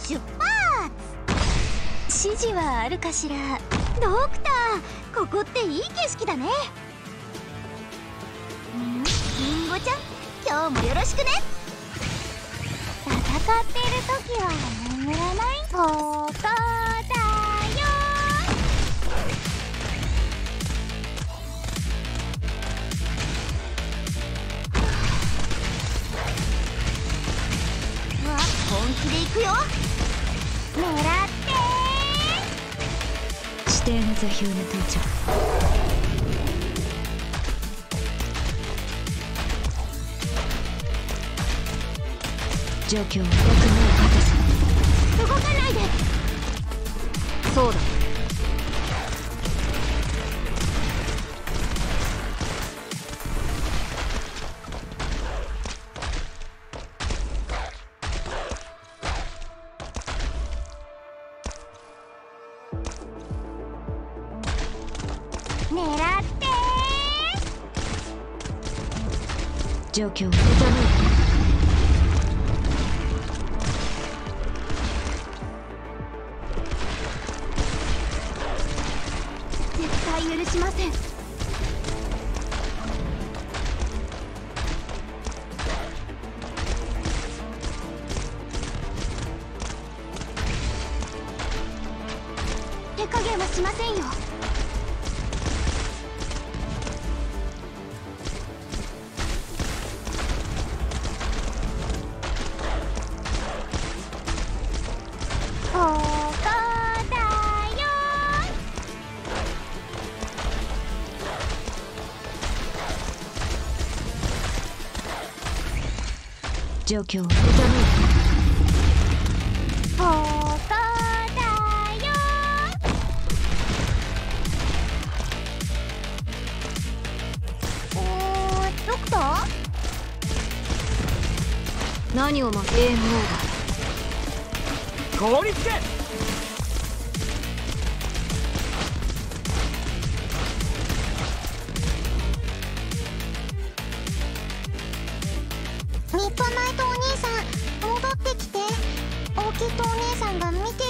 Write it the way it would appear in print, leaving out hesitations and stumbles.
出発。指示はあるかしら。ドクター、ここっていい景色だね。リンゴちゃん、今日もよろしくね。戦っている時は眠らない。ここだよ。本気で行くよ。狙ってー。 指定の座標に到着。状況は役目を果たす。 動かないで。 そうだ。 狙ってー。 状況を目覚める。 絶対許しません。手加減はしませんよ。ここだよ。 状況を目覚める。 ここだよ。ドクター？ 何を待つ。ゲームオーバー。 凍りつけ。 ミッドナイトお兄さん、戻ってきて。オーキッドお姉さんが見て